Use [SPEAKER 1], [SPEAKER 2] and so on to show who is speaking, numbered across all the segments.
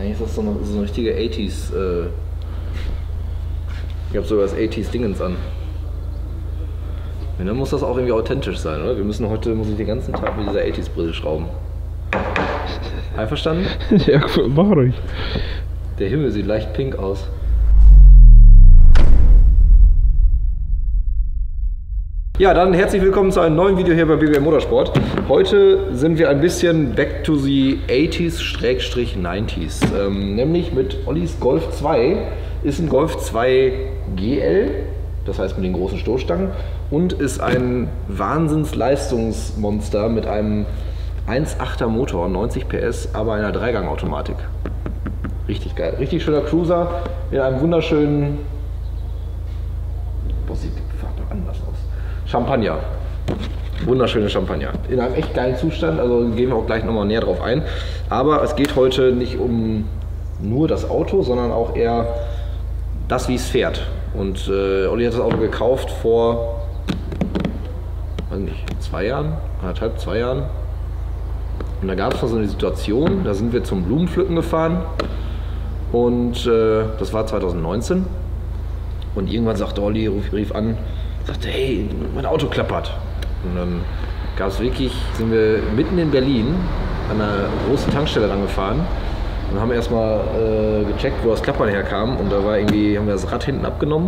[SPEAKER 1] Eigentlich ist das so eine richtige 80s. Ich habe sogar das 80s Dingens an. Und dann muss das auch irgendwie authentisch sein, oder? Muss ich den ganzen Tag mit dieser 80s Brille schrauben. Einverstanden?
[SPEAKER 2] Ja, mach ruhig.
[SPEAKER 1] Der Himmel sieht leicht pink aus. Ja, dann herzlich willkommen zu einem neuen Video hier bei BBM Motorsport. Heute sind wir ein bisschen back to the 80s/90s. Nämlich mit Ollis Golf 2. Ist ein Golf 2 GL, das heißt mit den großen Stoßstangen. Und ist ein Wahnsinnsleistungsmonster mit einem 1.8er Motor, 90 PS, aber einer Dreigangautomatik. Richtig geil. Richtig schöner Cruiser in einem wunderschönen... Boah, sieht die Farbe anders aus. Champagner. Wunderschöne Champagner. In einem echt geilen Zustand, also gehen wir auch gleich nochmal näher drauf ein. Aber es geht heute nicht um nur das Auto, sondern auch eher das, wie es fährt. Und Olli hat das Auto gekauft vor, weiß nicht, 2 Jahren, 1,5, 2 Jahren. Und da gab es noch so eine Situation, da sind wir zum Blumenpflücken gefahren und das war 2019. Und irgendwann sagte Olli, rief an, sagte, hey, mein Auto klappert. Und dann gab es wirklich, sind wir mitten in Berlin an einer großen Tankstelle rangefahren und haben erstmal gecheckt, wo das Klappern herkam. Und da war irgendwie, haben wir das Rad hinten abgenommen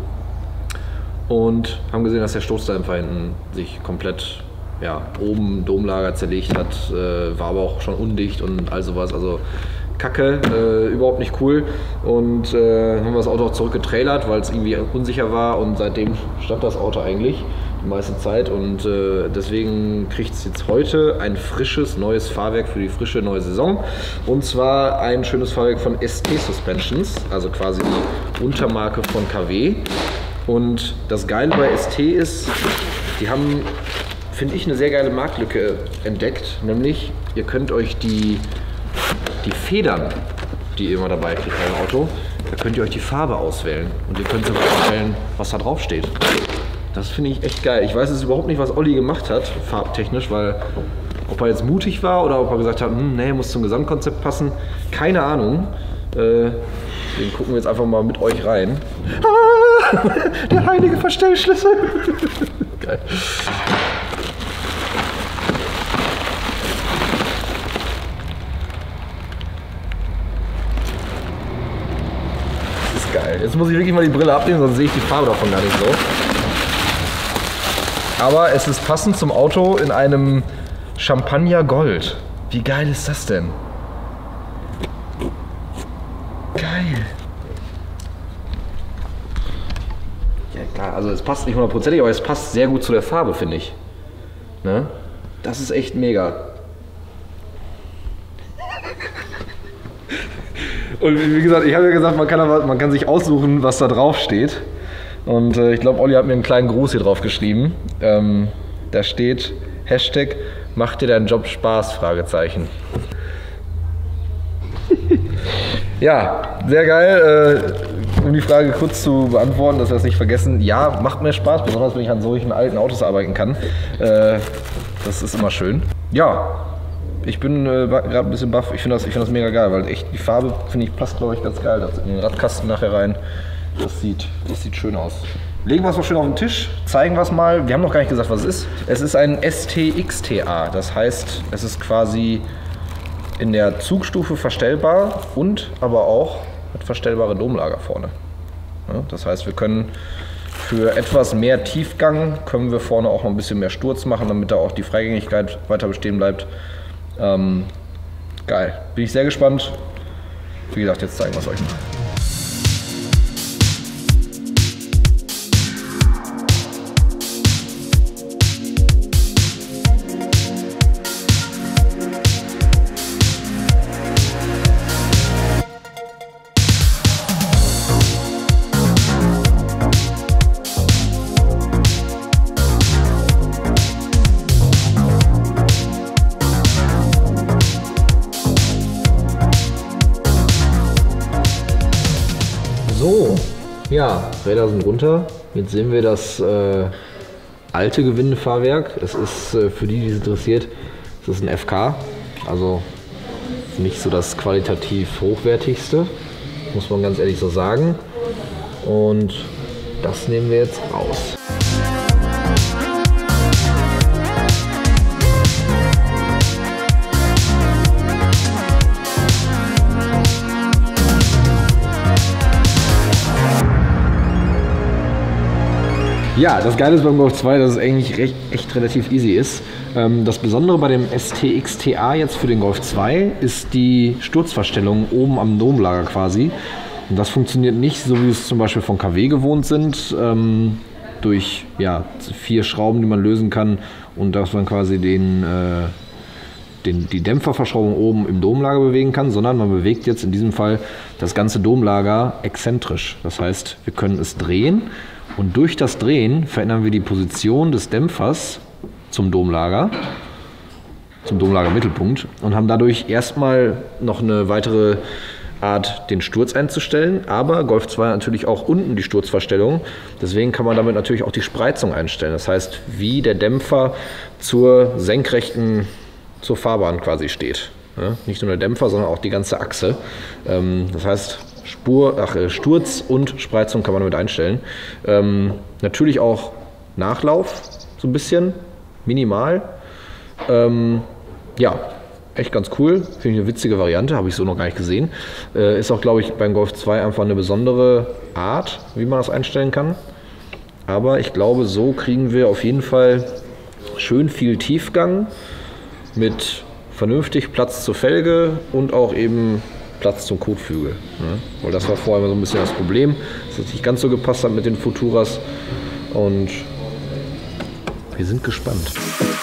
[SPEAKER 1] und haben gesehen, dass der Stoßdämpfer hinten sich komplett, ja, oben Domlager zerlegt hat, war aber auch schon undicht und all sowas. Also Kacke, überhaupt nicht cool. Und haben wir das Auto auch zurückgetrailert, weil es irgendwie unsicher war. Und seitdem stand das Auto eigentlich die meiste Zeit. Und deswegen kriegt es jetzt heute ein frisches neues Fahrwerk für die frische neue Saison. Und zwar ein schönes Fahrwerk von ST Suspensions, also quasi die Untermarke von KW. Und das Geile bei ST ist, die haben, finde ich, eine sehr geile Marktlücke entdeckt. Nämlich, ihr könnt euch die Federn, die ihr immer dabei kriegt beim Auto, da könnt ihr euch die Farbe auswählen. Und ihr könnt sogar auswählen, was da drauf steht. Das finde ich echt geil. Ich weiß jetzt überhaupt nicht, was Olli gemacht hat, farbtechnisch, weil ob er jetzt mutig war oder ob er gesagt hat, nee, muss zum Gesamtkonzept passen. Keine Ahnung. Den gucken wir jetzt einfach mal mit euch rein. Ah, der heilige Verstellschlüssel. Geil. Geil. Jetzt muss ich wirklich mal die Brille abnehmen, sonst sehe ich die Farbe davon gar nicht so. Aber es ist passend zum Auto in einem Champagner Gold. Wie geil ist das denn? Geil. Ja klar, also es passt nicht 100%, aber es passt sehr gut zu der Farbe, finde ich. Ne? Das ist echt mega. Und wie gesagt, ich habe ja gesagt, man kann sich aussuchen, was da drauf steht. Und ich glaube, Olli hat mir einen kleinen Gruß hier drauf geschrieben. Da steht Hashtag macht dir deinen Job Spaß? Fragezeichen. Ja, sehr geil. Um die Frage kurz zu beantworten, dass wir das nicht vergessen. Ja, macht mir Spaß, besonders wenn ich an solchen alten Autos arbeiten kann. Das ist immer schön. Ja. Ich bin gerade ein bisschen baff. Ich finde das mega geil, weil echt die Farbe, finde ich, passt, glaube ich, ganz geil in den Radkasten nachher rein. Das sieht schön aus. Legen wir es noch schön auf den Tisch, zeigen wir es mal. Wir haben noch gar nicht gesagt, was es ist. Es ist ein ST-XTA. Das heißt, es ist quasi in der Zugstufe verstellbar und aber auch mit verstellbare Domlager vorne. Ja, das heißt, wir können für etwas mehr Tiefgang können wir vorne auch noch ein bisschen mehr Sturz machen, damit da auch die Freigängigkeit weiter bestehen bleibt. Geil. Bin ich sehr gespannt. Wie gesagt, jetzt zeigen wir es euch mal. So, ja, Räder sind runter. Jetzt sehen wir das alte Gewindefahrwerk. Es ist für die es interessiert, es ist ein FK, also nicht so das qualitativ hochwertigste, muss man ganz ehrlich so sagen. Und das nehmen wir jetzt raus. Ja, das Geile ist beim Golf 2, dass es eigentlich echt relativ easy ist. Das Besondere bei dem ST-XTA jetzt für den Golf 2 ist die Sturzverstellung oben am Domlager quasi. Und das funktioniert nicht, so wie wir es zum Beispiel von KW gewohnt sind, durch 4 Schrauben, die man lösen kann und dass man quasi die Dämpferverschraubung oben im Domlager bewegen kann, sondern man bewegt jetzt in diesem Fall das ganze Domlager exzentrisch. Das heißt, wir können es drehen. Und durch das Drehen verändern wir die Position des Dämpfers zum Domlagermittelpunkt und haben dadurch erstmal noch eine weitere Art, den Sturz einzustellen, aber Golf 2 hat natürlich auch unten die Sturzverstellung, deswegen kann man damit natürlich auch die Spreizung einstellen. Das heißt, wie der Dämpfer zur Fahrbahn quasi steht. Ja, nicht nur der Dämpfer, sondern auch die ganze Achse. Das heißt, Sturz und Spreizung kann man damit einstellen. Natürlich auch Nachlauf, so ein bisschen, minimal. Ja, echt ganz cool. Finde ich eine witzige Variante, habe ich so noch gar nicht gesehen. Ist auch, glaube ich, beim Golf 2 einfach eine besondere Art, wie man das einstellen kann. Aber ich glaube, so kriegen wir auf jeden Fall schön viel Tiefgang mit vernünftig Platz zur Felge und auch eben Platz zum Kotflügel. Ne? Weil das war vorher so ein bisschen das Problem, dass es nicht ganz so gepasst hat mit den Futuras. Und wir sind gespannt.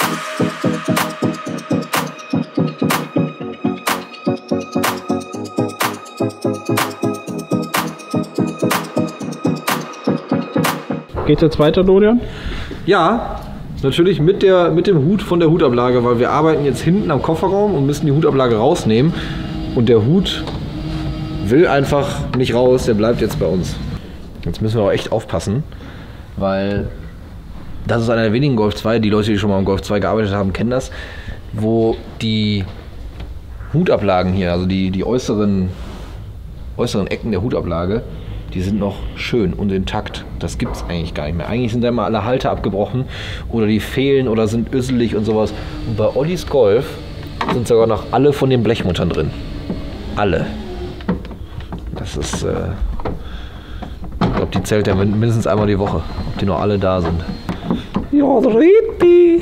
[SPEAKER 2] Geht jetzt weiter, Dorian?
[SPEAKER 1] Ja, natürlich mit dem Hut von der Hutablage, weil wir arbeiten jetzt hinten am Kofferraum und müssen die Hutablage rausnehmen. Und der Hut will einfach nicht raus, der bleibt jetzt bei uns. Jetzt müssen wir auch echt aufpassen, weil das ist einer der wenigen Golf 2, die Leute, die schon mal im Golf 2 gearbeitet haben, kennen das, wo die Hutablagen hier, also die äußeren Ecken der Hutablage, die sind noch schön und intakt. Das gibt es eigentlich gar nicht mehr. Eigentlich sind da immer alle Halter abgebrochen oder die fehlen oder sind öselig und sowas. Und bei Ollis Golf sind sogar noch alle von den Blechmuttern drin. Alle. Das ist, ich glaube, die zählt ja mindestens einmal die Woche, ob die noch alle da sind. Ja, richtig.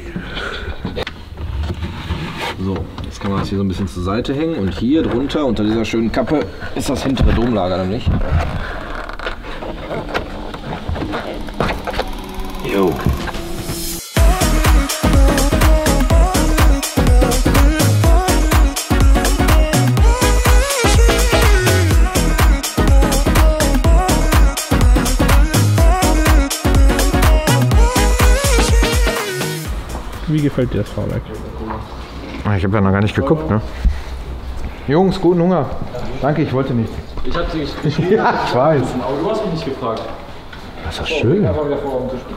[SPEAKER 1] So, jetzt kann man das hier so ein bisschen zur Seite hängen und hier drunter, unter dieser schönen Kappe, ist das hintere Domlager nämlich. Jo.
[SPEAKER 2] Wie gefällt dir das Fahrwerk?
[SPEAKER 1] Ich habe ja noch gar nicht geguckt, ne? Jungs, guten Hunger. Danke, ich wollte nicht.
[SPEAKER 3] Ich habe sie geschrieben.
[SPEAKER 1] Ja, ich weiß.
[SPEAKER 3] Aber du hast mich nicht gefragt.
[SPEAKER 1] Das ist doch schön.
[SPEAKER 3] Einfach wieder vor auf den Tisch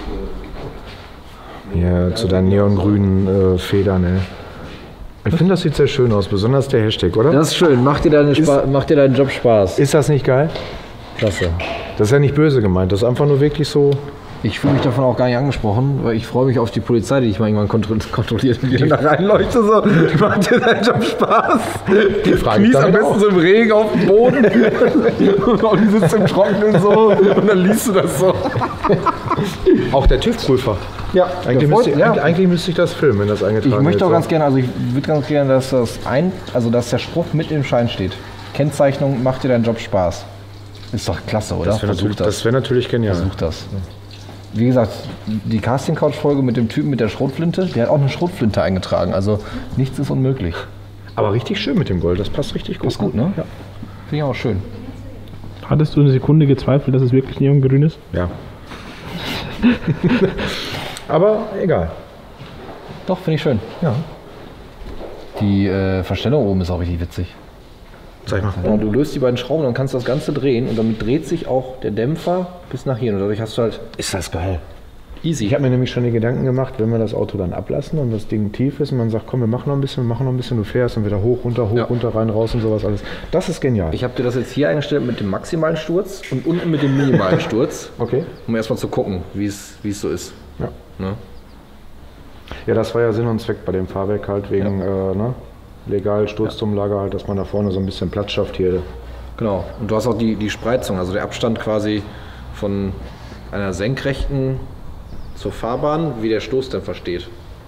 [SPEAKER 3] bitte.
[SPEAKER 4] Ja, zu deinen neongrünen Federn, ey. Ich finde, das sieht sehr schön aus, besonders der Hashtag, oder?
[SPEAKER 1] Das ist schön. Macht dir deinen Job Spaß.
[SPEAKER 4] Ist das nicht geil?
[SPEAKER 1] Klasse.
[SPEAKER 4] Das ist ja nicht böse gemeint, das ist einfach nur wirklich so.
[SPEAKER 1] Ich fühle mich davon auch gar nicht angesprochen, weil ich freue mich auf die Polizei, die ich mal irgendwann kontrolliert und die da reinleuchte so. Macht dir dein Job Spaß?
[SPEAKER 4] Die Frage
[SPEAKER 1] Kniest am besten so im Regen auf dem Boden und die sitzt im Trockenen so und dann liest du das so.
[SPEAKER 4] Auch der TÜV-Prüfer.
[SPEAKER 1] Ja,
[SPEAKER 4] eigentlich müsste ich das filmen, wenn das eingetragen ist.
[SPEAKER 1] Ich möchte auch ganz gerne, also ich würde ganz gerne, dass dass der Spruch mit im Schein steht. Kennzeichnung, macht dir dein Job Spaß. Ist doch klasse, oder?
[SPEAKER 4] Das wäre natürlich genial.
[SPEAKER 1] Versuch das. Wie gesagt, die Casting-Couch-Folge mit dem Typen mit der Schrotflinte, der hat auch eine Schrotflinte eingetragen. Also nichts ist unmöglich.
[SPEAKER 4] Aber richtig schön mit dem Gold, das passt richtig gut.
[SPEAKER 1] Ist gut, ne? Ja. Finde ich auch schön.
[SPEAKER 2] Hattest du eine Sekunde gezweifelt, dass es wirklich neongrün ist?
[SPEAKER 4] Ja. Aber egal.
[SPEAKER 1] Doch, finde ich schön.
[SPEAKER 4] Ja.
[SPEAKER 1] Die Verstellung oben ist auch richtig witzig.
[SPEAKER 4] Zeig mal.
[SPEAKER 1] Ja, du löst die beiden Schrauben, dann kannst du das Ganze drehen und damit dreht sich auch der Dämpfer bis nach hier. Und dadurch hast du halt.
[SPEAKER 4] Ist das geil.
[SPEAKER 1] Easy.
[SPEAKER 4] Ich habe mir nämlich schon die Gedanken gemacht, wenn wir das Auto dann ablassen und das Ding tief ist und man sagt, komm, wir machen noch ein bisschen, du fährst und wieder hoch, runter, rein, raus und sowas alles. Das ist genial.
[SPEAKER 1] Ich habe dir das jetzt hier eingestellt mit dem maximalen Sturz und unten mit dem minimalen Sturz,
[SPEAKER 4] Okay.
[SPEAKER 1] um erstmal zu gucken, wie es so ist.
[SPEAKER 4] Ja.
[SPEAKER 1] Ne?
[SPEAKER 4] Ja, das war ja Sinn und Zweck bei dem Fahrwerk halt, wegen legal Sturzumlage halt, dass man da vorne so ein bisschen Platz schafft hier.
[SPEAKER 1] Genau. Und du hast auch die Spreizung, also der Abstand quasi von einer Senkrechten zur Fahrbahn, wie der Stoßdämpfer steht.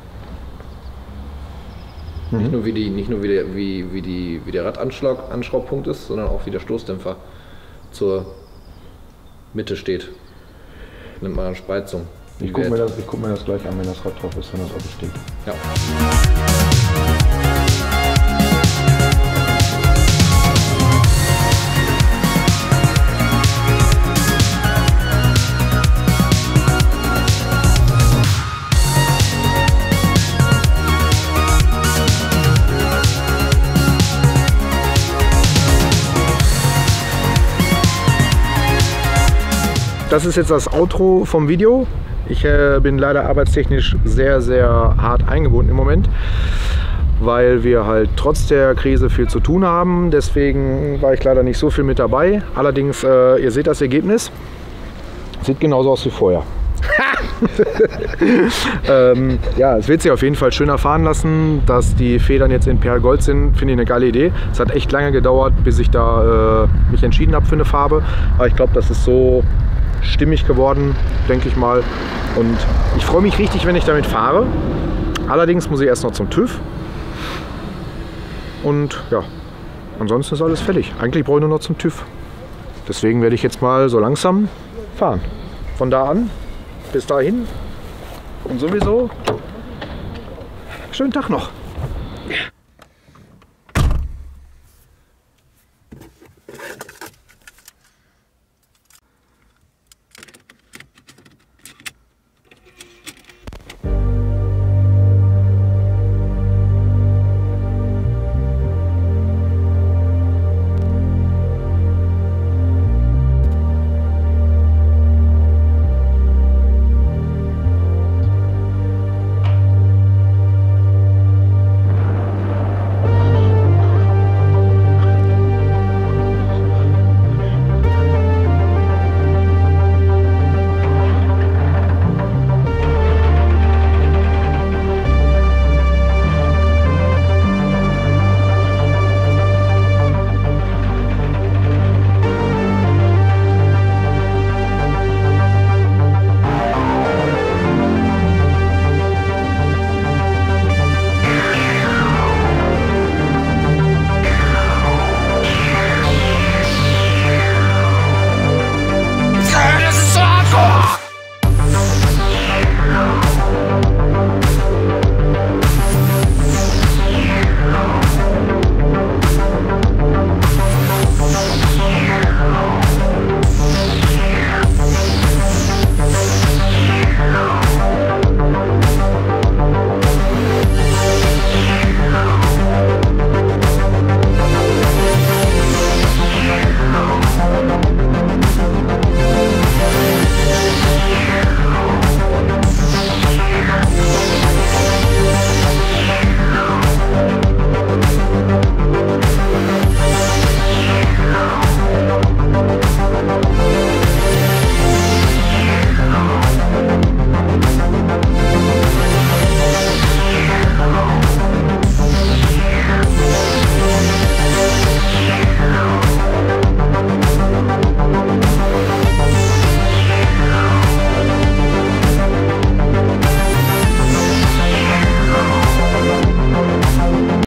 [SPEAKER 1] Nicht nur wie der Radanschraubpunkt ist, sondern auch wie der Stoßdämpfer zur Mitte steht. Nennt man dann Spreizung.
[SPEAKER 4] Ich gucke mir das gleich an, wenn das Rad drauf ist, wenn das Auto steht.
[SPEAKER 1] Ja.
[SPEAKER 4] Das ist jetzt das Outro vom Video. Ich bin leider arbeitstechnisch sehr, sehr hart eingebunden im Moment, weil wir halt trotz der Krise viel zu tun haben. Deswegen war ich leider nicht so viel mit dabei. Allerdings, ihr seht das Ergebnis. Sieht genauso aus wie vorher. Ja, es wird sich auf jeden Fall schöner fahren lassen. Dass die Federn jetzt in Perlgold sind, finde ich eine geile Idee. Es hat echt lange gedauert, bis ich da mich entschieden habe für eine Farbe. Aber ich glaube, das ist so stimmig geworden, denke ich mal. Und ich freue mich richtig, wenn ich damit fahre. Allerdings muss ich erst noch zum TÜV. Und ja, ansonsten ist alles fertig. Eigentlich brauche ich nur noch zum TÜV. Deswegen werde ich jetzt mal so langsam fahren. Von da an bis dahin und sowieso schönen Tag noch.